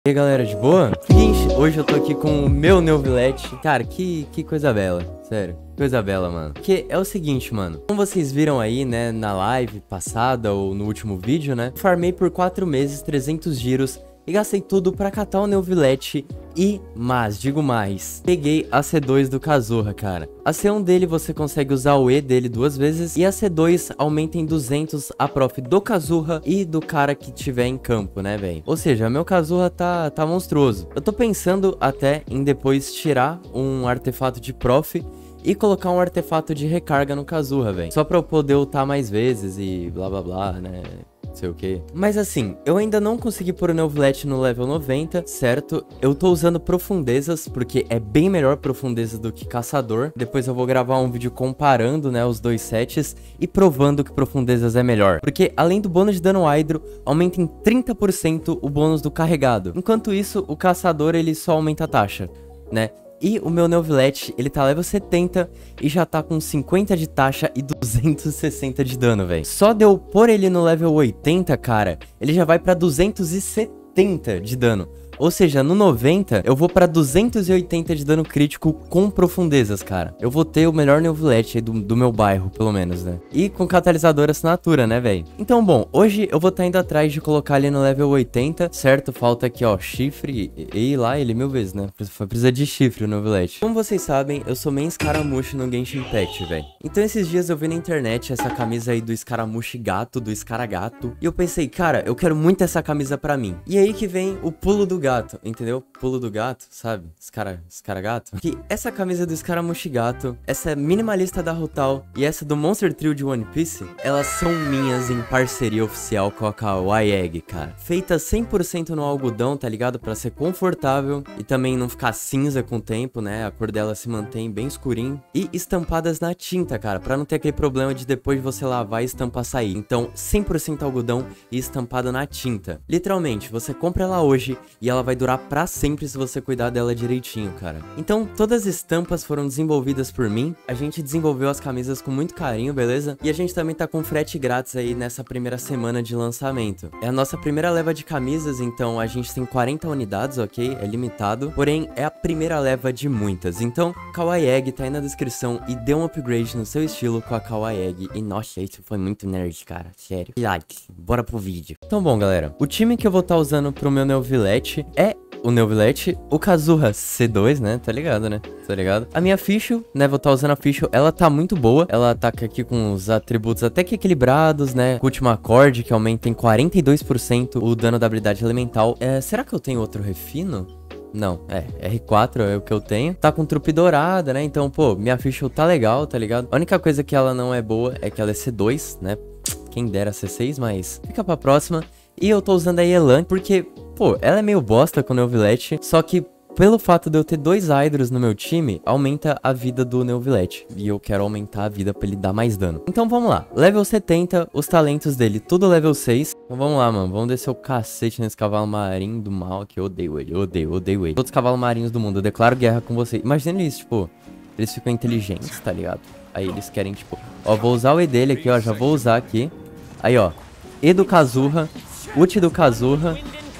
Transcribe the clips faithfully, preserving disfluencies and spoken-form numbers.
E aí galera, de boa? Seguinte, hoje eu tô aqui com o meu Neuvillette. Cara, que, que coisa bela, sério, coisa bela, mano. Porque é o seguinte, mano, como vocês viram aí, né, na live passada ou no último vídeo, né, farmei por quatro meses, trezentos giros e gastei tudo pra catar o Neuvillette e, mas, digo mais, peguei a C dois do Kazuha, cara. A C um dele você consegue usar o E dele duas vezes e a C dois aumenta em duzentos a prof do Kazuha e do cara que tiver em campo, né, velho? Ou seja, meu Kazuha tá, tá monstruoso. Eu tô pensando até em depois tirar um artefato de prof e colocar um artefato de recarga no Kazuha, velho. Só pra eu poder ultar mais vezes e blá blá blá, né? Não sei o que. Mas assim, eu ainda não consegui pôr o Neuvillette no level noventa, certo? Eu tô usando profundezas, porque é bem melhor profundezas do que caçador. Depois eu vou gravar um vídeo comparando, né, os dois sets e provando que profundezas é melhor. Porque além do bônus de dano hydro, aumenta em trinta por cento o bônus do carregado. Enquanto isso, o caçador ele só aumenta a taxa, né? E o meu Neuvillette, ele tá level setenta e já tá com cinquenta de taxa e duzentos e sessenta de dano, velho. Só de eu pôr ele no level oitenta, cara, ele já vai pra duzentos e setenta de dano. Ou seja, no noventa, eu vou pra duzentos e oitenta de dano crítico com profundezas, cara. Eu vou ter o melhor Neuvillette aí do, do meu bairro, pelo menos, né? E com catalisador assinatura, né, velho? Então, bom, hoje eu vou estar indo atrás de colocar ele no level oitenta, certo? Falta aqui, ó, chifre e, e lá ele mil vezes, né? Precisa de chifre o Neuvillette. Como vocês sabem, eu sou main Scaramouche no Genshin Impact, velho. Então, esses dias eu vi na internet essa camisa aí do Scaramouche gato, do Scaragato. E eu pensei, cara, eu quero muito essa camisa pra mim. E aí que vem o pulo do gato. Gato, entendeu? Pulo do gato, sabe? Escara, escaragato. Que essa camisa do Scaramouche gato, essa minimalista da Rutal e essa do Monster Trio de One Piece, elas são minhas em parceria oficial com a Kawaii Egg, cara. Feita cem por cento no algodão, tá ligado? Pra ser confortável e também não ficar cinza com o tempo, né? A cor dela se mantém bem escurinho. E estampadas na tinta, cara, pra não ter aquele problema de depois de você lavar e estampa sair. Então, cem por cento algodão e estampada na tinta. Literalmente, você compra ela hoje e ela vai durar pra sempre se você cuidar dela direitinho, cara. Então, todas as estampas foram desenvolvidas por mim. A gente desenvolveu as camisas com muito carinho, beleza? E a gente também tá com frete grátis aí nessa primeira semana de lançamento. É a nossa primeira leva de camisas, então a gente tem quarenta unidades, ok? É limitado. Porém, é a primeira leva de muitas. Então, Kawaii Egg tá aí na descrição e dê um upgrade no seu estilo com a Kawaii Egg. E nossa, isso foi muito nerd, cara. Sério. Like, bora pro vídeo. Então, bom, galera. O time que eu vou estar tá usando pro meu Neuvillette é o Neuvillette, o Kazuha C dois, né? Tá ligado, né? Tá ligado? A minha Fischl, né? Vou estar tá usando a Fischl. Ela tá muito boa. Ela ataca aqui com os atributos até que equilibrados, né? O último acorde, que aumenta em quarenta e dois por cento o dano da habilidade elemental. É, será que eu tenho outro refino? Não, é, R quatro é o que eu tenho. Tá com trupe dourada, né? Então, pô, minha Fischl tá legal, tá ligado? A única coisa que ela não é boa é que ela é C dois, né? Quem dera C seis, mas fica pra próxima. E eu tô usando a Yelan porque, pô, ela é meio bosta com o Neuvillette, só que pelo fato de eu ter dois Hydros no meu time, aumenta a vida do Neuvillette. E eu quero aumentar a vida pra ele dar mais dano. Então vamos lá. Level setenta, os talentos dele, tudo level seis. Então vamos lá, mano. Vamos descer o cacete nesse cavalo marinho do mal, que eu odeio ele, eu odeio, eu odeio ele. Todos os cavalos marinhos do mundo, eu declaro guerra com você. Imagina isso, tipo, eles ficam inteligentes, tá ligado? Aí eles querem, tipo, ó, vou usar o E dele aqui, ó, já vou usar aqui. Aí, ó, E do Kazuha, ult do Kazuha,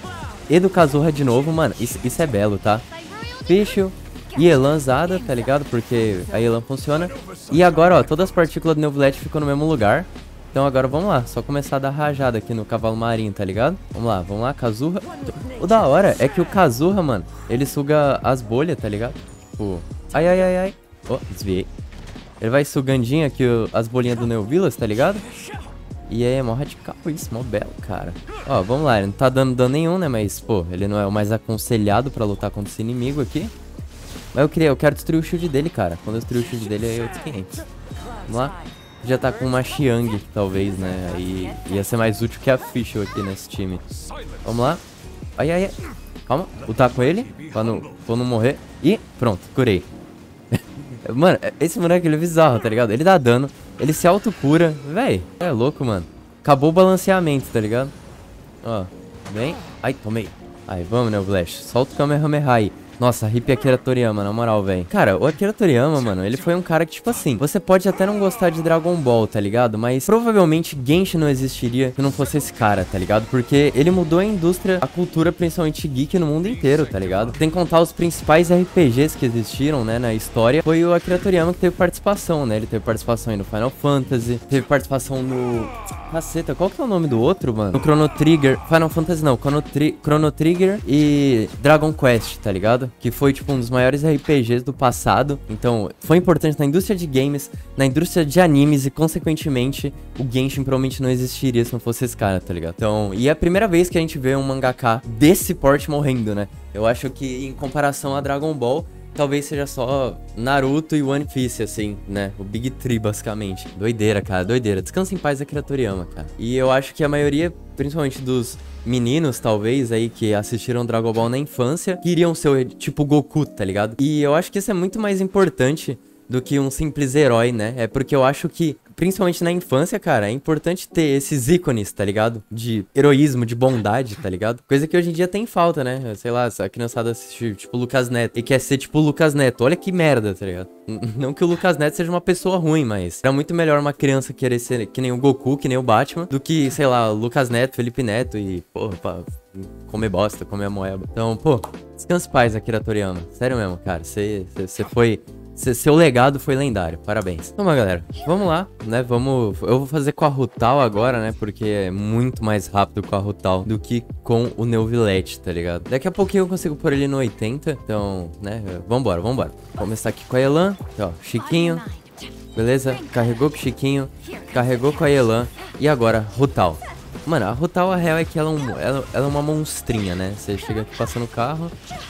E do Kazuha de novo, mano, isso, isso é belo, tá? Fischl e Yelanzada, tá ligado? Porque a Yelan funciona. E agora, ó, todas as partículas do Neuvillette ficam no mesmo lugar. Então agora vamos lá, só começar a dar rajada aqui no cavalo marinho, tá ligado? Vamos lá, vamos lá, Kazuha. O da hora é que o Kazuha, mano, ele suga as bolhas, tá ligado? Tipo, ai, ai, ai, ai. Ó, oh, desviei. Ele vai sugandinho aqui o, as bolinhas do Neuvillette, tá ligado? E aí é mó radical isso, mó belo, cara. Ó, vamos lá, ele não tá dando dano nenhum, né? Mas, pô, ele não é o mais aconselhado pra lutar contra esse inimigo aqui. Mas eu queria, eu quero destruir o shield dele, cara. Quando eu destruir o shield dele, aí eu desquei. Vamos lá. Já tá com uma Xiang, talvez, né? Aí ia ser mais útil que a Fischl aqui nesse time. Vamos lá. Ai, ai, ai. Calma, lutar com ele, pra não, pra não morrer. E pronto, curei. Mano, esse moleque, ele é bizarro, tá ligado? Ele dá dano, ele se autocura. Véi, é louco, mano. Acabou o balanceamento, tá ligado? Ó, vem. Ai, tomei. Aí, vamos, Neuvillette. Solta o Kamehameha aí. Nossa, hippie Akira Toriyama, na moral, velho. Cara, o Akira Toriyama, mano, ele foi um cara que, tipo assim, você pode até não gostar de Dragon Ball, tá ligado? Mas provavelmente Genshin não existiria se não fosse esse cara, tá ligado? Porque ele mudou a indústria, a cultura, principalmente geek, no mundo inteiro, tá ligado? Sem contar os principais R P Gs que existiram, né, na história, foi o Akira Toriyama que teve participação, né? Ele teve participação aí no Final Fantasy, teve participação no... Caceta, qual que é o nome do outro, mano? No Chrono Trigger. Final Fantasy não, Chrono, Tri... Chrono Trigger e Dragon Quest, tá ligado? Que foi, tipo, um dos maiores R P Gs do passado. Então, foi importante na indústria de games, na indústria de animes e, consequentemente, o Genshin provavelmente não existiria se não fosse esse cara, tá ligado? Então, e é a primeira vez que a gente vê um mangaka desse porte morrendo, né? Eu acho que, em comparação a Dragon Ball, talvez seja só Naruto e One Piece, assim, né? O Big Three, basicamente. Doideira, cara, doideira. Descansa em paz, Akira Toriyama, cara. E eu acho que a maioria, principalmente dos meninos, talvez, aí, que assistiram Dragon Ball na infância, queriam ser, tipo, Goku, tá ligado? E eu acho que isso é muito mais importante do que um simples herói, né? É porque eu acho que, principalmente na infância, cara, é importante ter esses ícones, tá ligado? De heroísmo, de bondade, tá ligado? Coisa que hoje em dia tem falta, né? Sei lá, a criançada assiste, tipo, Lucas Neto e quer ser, tipo, Lucas Neto. Olha que merda, tá ligado? Não que o Lucas Neto seja uma pessoa ruim, mas era muito melhor uma criança querer ser que nem o Goku, que nem o Batman, do que, sei lá, Lucas Neto, Felipe Neto e, porra, pá, comer bosta, comer moeba. Então, pô, descanse em paz, Akira Toriyama. Sério mesmo, cara. Você foi... Seu legado foi lendário, parabéns. Então, galera, vamos lá, né, vamos... Eu vou fazer com a Rutal agora, né, porque é muito mais rápido com a Rutal do que com o Neuvillette, tá ligado? Daqui a pouquinho eu consigo pôr ele no oitenta, então, né, vambora, vambora. Vou começar aqui com a Elan, ó, Chiquinho, beleza? Carregou com o Chiquinho, carregou com a Elan e agora, Rutal. Mano, a Rutal, a real é que ela é, um, ela, ela é uma monstrinha, né? Você chega aqui passando o carro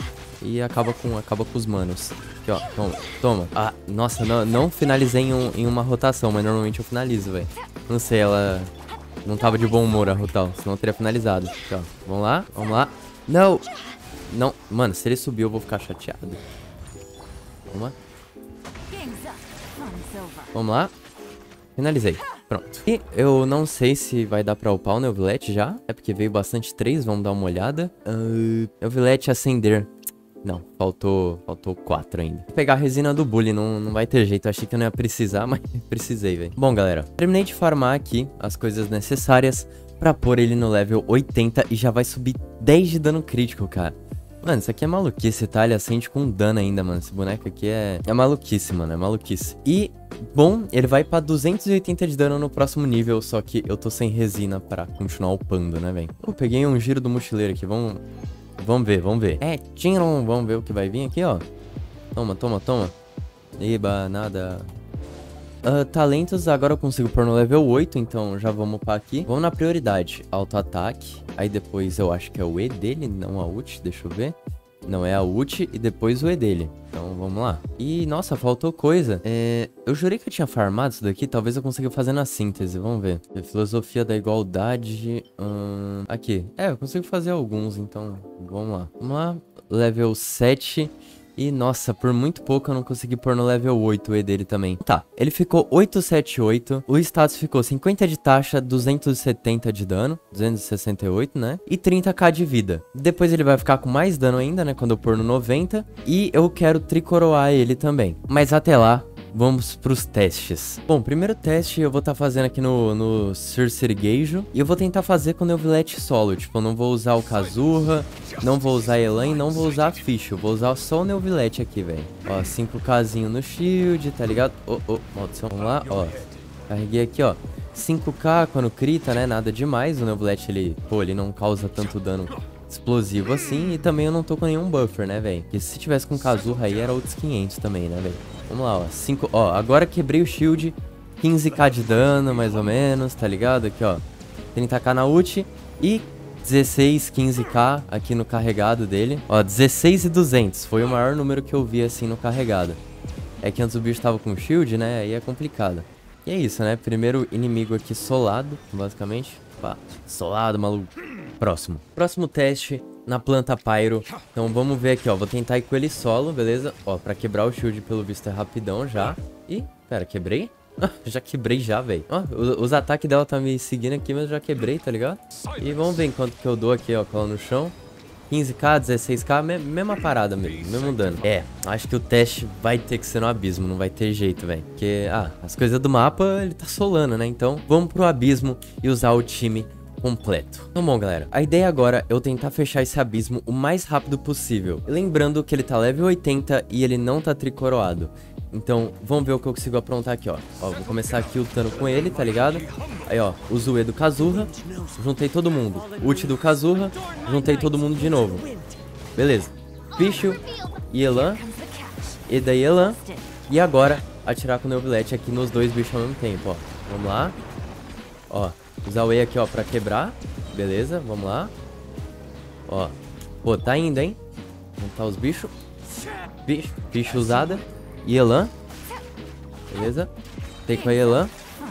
e acaba com, acaba com os manos. Aqui, ó, toma, toma. Ah, nossa, não, não finalizei em, um, em uma rotação, mas normalmente eu finalizo, velho. Não sei, ela não tava de bom humor, a Rutal, senão eu teria finalizado. Aqui, ó, vamos lá, vamos lá. Não, não, mano, se ele subir eu vou ficar chateado. Vamos lá. Vamos lá. Finalizei. Pronto. E eu não sei se vai dar pra upar o Neuvillette já. É porque veio bastante três, vamos dar uma olhada. Uh, Neuvillette acender. Não, faltou faltou quatro ainda. Vou pegar a resina do Bully, não, não vai ter jeito. Eu achei que eu não ia precisar, mas precisei, velho. Bom, galera, terminei de farmar aqui as coisas necessárias pra pôr ele no level oitenta e já vai subir dez de dano crítico, cara. Mano, isso aqui é maluquice, tá? Ele acende com dano ainda, mano. Esse boneco aqui é... É maluquice, mano. É maluquice. E, bom, ele vai pra duzentos e oitenta de dano no próximo nível. Só que eu tô sem resina pra continuar upando, né, velho? Eu peguei um giro do mochileiro aqui. Vamos... Vamos ver, vamos ver. É, tchim, vamos ver o que vai vir aqui, ó. Toma, toma, toma. Iba, nada... Uh, talentos, agora eu consigo pôr no level oito, então já vamos upar aqui. Vamos na prioridade, auto-ataque. Aí depois eu acho que é o E dele, não a ult, deixa eu ver. Não, é a ult e depois o E dele. Então vamos lá. E, nossa, faltou coisa. É, eu jurei que eu tinha farmado isso daqui, talvez eu consiga fazer na síntese, vamos ver. Filosofia da igualdade... Hum, aqui. É, eu consigo fazer alguns, então vamos lá. Vamos lá, level sete... E, nossa, por muito pouco eu não consegui pôr no level oito o E dele também. Tá, ele ficou oito sete oito. O status ficou cinquenta de taxa, duzentos e setenta de dano. duzentos e sessenta e oito, né? E trinta k de vida. Depois ele vai ficar com mais dano ainda, né? Quando eu pôr no noventa. E eu quero tricoroar ele também. Mas até lá... Vamos pros testes. Bom, primeiro teste eu vou estar tá fazendo aqui no, no Circergueijo. E eu vou tentar fazer com o Neuvillette solo. Tipo, eu não vou usar o Kazuha, não vou usar a Elan e não vou usar a Fish. Eu vou usar só o Neuvillette aqui, velho. Ó, cinco kzinho no shield, tá ligado? Oh, oh, maldição. Vamos lá, ó. Carreguei aqui, ó. cinco k quando crita, né? Nada demais. O Neuvillette, ele, pô, ele não causa tanto dano explosivo assim. E também eu não tô com nenhum buffer, né, velho? Porque se tivesse com Kazuha aí, era outros quinhentos também, né, velho? Vamos lá, ó, cinco, ó, agora quebrei o shield, quinze k de dano, mais ou menos, tá ligado? Aqui, ó, trinta k na ult e dezesseis, quinze k aqui no carregado dele. Ó, dezesseis e duzentos, foi o maior número que eu vi, assim, no carregado. É que antes o bicho tava com shield, né, aí é complicado. E é isso, né, primeiro inimigo aqui solado, basicamente. Pá, solado, maluco. Próximo. Próximo teste... Na planta Pyro. Então vamos ver aqui, ó. Vou tentar ir com ele solo, beleza? Ó, pra quebrar o shield pelo visto é rapidão já. Ih, pera, quebrei? Já quebrei já, velho. Ó, os, os ataques dela tá me seguindo aqui, mas eu já quebrei, tá ligado? E vamos ver enquanto que eu dou aqui, ó, com ela no chão. quinze k, dezesseis k, me mesma parada mesmo, mesmo dano. É, acho que o teste vai ter que ser no abismo, não vai ter jeito, velho. Porque, ah, as coisas do mapa, ele tá solando, né? Então, vamos pro abismo e usar o time completo. Então, bom, galera, a ideia agora é eu tentar fechar esse abismo o mais rápido possível. Lembrando que ele tá level oitenta e ele não tá tricoroado. Então, vamos ver o que eu consigo aprontar aqui, ó. Ó, vou começar aqui lutando com ele, tá ligado? Aí, ó, uso o E do Kazuha, juntei todo mundo. Ult do Kazuha, juntei todo mundo de novo. Beleza. Bicho, Yelan, E da Yelan. E agora, atirar com o Neuvillette aqui nos dois bichos ao mesmo tempo, ó. Vamos lá. Ó, usar o E aqui, ó, pra quebrar. Beleza, vamos lá. Ó, pô, tá indo, hein? Montar os bichos. Bicho, bicho usada. Yelan. Beleza. Tem com a Yelan.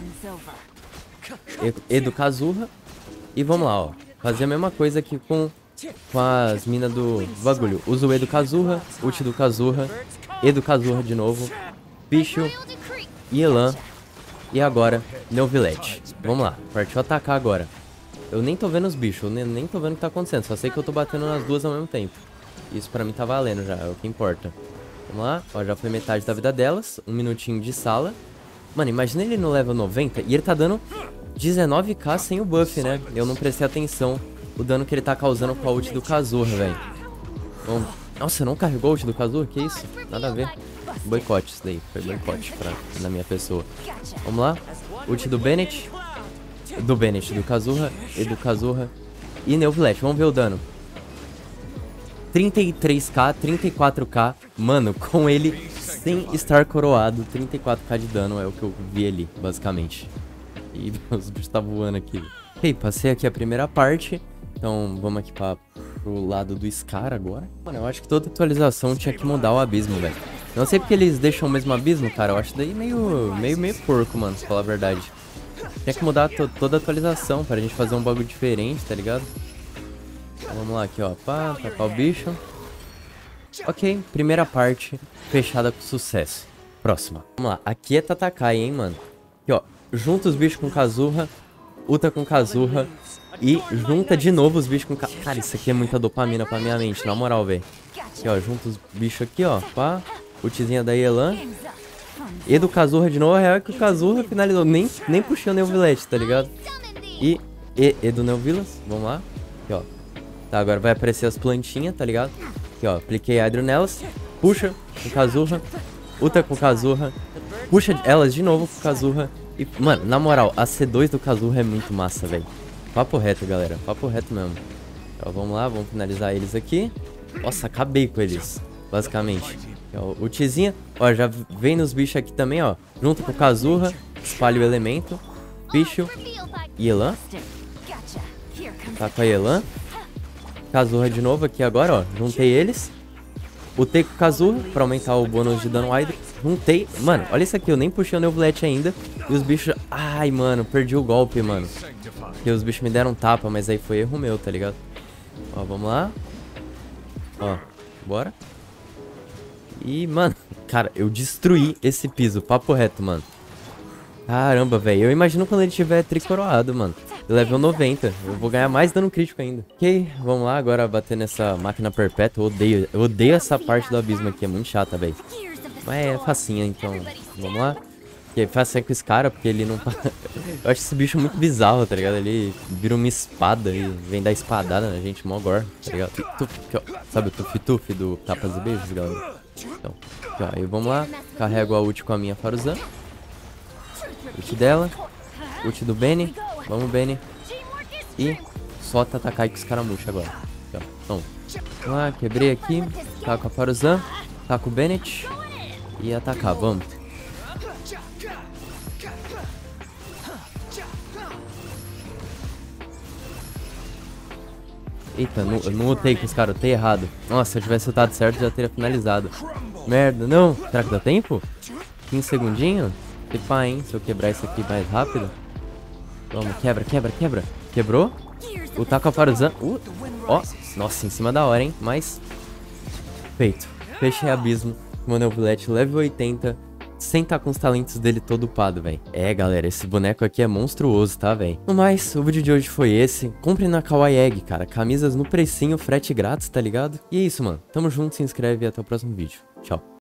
E, e do Kazuha. E vamos lá, ó. Fazer a mesma coisa aqui com, com as minas do bagulho. Usa o E do Kazuha. Ult do Kazuha. E do Kazuha de novo. Bicho. Yelan. E agora, Neuvillette. Vamos lá. Partiu atacar agora. Eu nem tô vendo os bichos. Eu nem, nem tô vendo o que tá acontecendo. Só sei que eu tô batendo nas duas ao mesmo tempo. Isso pra mim tá valendo já. É o que importa. Vamos lá, ó, já foi metade da vida delas. Um minutinho de sala. Mano, imagina ele no level noventa e ele tá dando dezenove k sem o buff, né? Eu não prestei atenção o dano que ele tá causando com a ult do Kazuha, velho. Bom, nossa, não carregou a ult do Kazuha? Que isso? Nada a ver. Boicote isso daí, foi boicote pra, na minha pessoa. Vamos lá, ult do Bennett. Do Bennett, do Kazuha e do Kazuha. E Neuvillette, vamos ver o dano. trinta e três k, trinta e quatro k, mano, com ele sem estar coroado, trinta e quatro k de dano é o que eu vi ali, basicamente. E os bichos tá voando aqui. Ok, passei aqui a primeira parte, então vamos aqui pra, pro lado do Scar agora. Mano, eu acho que toda atualização tinha que mudar o abismo, velho. Não sei porque eles deixam o mesmo abismo, cara, eu acho daí meio, meio, meio porco, mano, pra falar a verdade. Tinha que mudar to toda a atualização pra gente fazer um bagulho diferente, tá ligado? Vamos lá aqui, ó, pá, tacar o bicho. Ok, primeira parte fechada com sucesso. Próxima. Vamos lá, aqui é Tatakai, hein, mano. Aqui, ó, junta os bichos com Kazuha, luta com Kazuha e junta de novo os bichos com Kazuha. Cara, isso aqui é muita dopamina pra minha mente, na moral, velho. Aqui, ó, junta os bichos aqui, ó, pá, ultizinha da Yelan. E do Kazuha de novo, a real é que o Kazuha finalizou, nem, nem puxou o Neuvillette, tá ligado? E, e, e do Neuvillette, vamos lá, aqui, ó. Tá, agora vai aparecer as plantinhas, tá ligado? Aqui, ó, apliquei Hydro nelas. Puxa com Kazuha. Ulta com Kazuha. Puxa elas de novo com Kazuha. E, mano, na moral, a C dois do Kazuha é muito massa, velho. Papo reto, galera. Papo reto mesmo. Então, vamos lá, vamos finalizar eles aqui. Nossa, acabei com eles, basicamente. Ó, ultizinha. Ó, já vem nos bichos aqui também, ó. Junto com Kazuha. Espalha o elemento. Bicho. Yelan. Tá com a Yelan. Kazuha de novo aqui agora, ó. Juntei eles. Ultei com o Kazuha pra aumentar o bônus de dano Hydro. Juntei. Mano, olha isso aqui. Eu nem puxei o Neuvillette ainda. E os bichos... Ai, mano. Perdi o golpe, mano. Porque os bichos me deram tapa, mas aí foi erro meu, tá ligado? Ó, vamos lá. Ó, bora. E, mano... Cara, eu destruí esse piso. Papo reto, mano. Caramba, velho. Eu imagino quando ele tiver tricoroado, mano. Level noventa. Eu vou ganhar mais dano crítico ainda. Ok, vamos lá agora bater nessa máquina perpétua. Eu odeio, eu odeio essa parte do abismo aqui. É muito chata, velho. Mas é facinha, então. Vamos lá. Ok, facinha com esse cara, porque ele não... Eu acho esse bicho muito bizarro, tá ligado? Ele vira uma espada e vem dar espadada na gente. Mó gore, tá ligado? Tuf, aqui, ó. Sabe o tuf-tuf do Tapas e Beijos, galera? Então, aqui, ó. Aí vamos lá. Carrego a ult com a minha Faruzan. Ult dela. Ult do Benny. Vamos, Benny. E solta atacar com os caramuchos agora. Aqui, ó. Então, vamos lá, quebrei aqui. Tá com a Faruzan. Tá com o Bennett. E atacar, vamos. Eita, não, eu não lutei com os caras, lutei errado. Nossa, se eu tivesse lutado certo, já teria finalizado. Merda, não. Será que dá tempo? quinze segundinhos? Que pá, hein? Se eu quebrar isso aqui mais rápido. Vamos, quebra, quebra, quebra. Quebrou? Lutar com a Faruzan. Uh, ó, nossa, em cima da hora, hein? Mas... Feito. Fechei abismo. Meu Neuvillette level oitenta. sem tá com os talentos dele todo upado, velho. É, galera, esse boneco aqui é monstruoso, tá, velho? No mais, o vídeo de hoje foi esse. Compre na Kawaii Egg, cara. Camisas no precinho, frete grátis, tá ligado? E é isso, mano. Tamo junto, se inscreve e até o próximo vídeo. Tchau.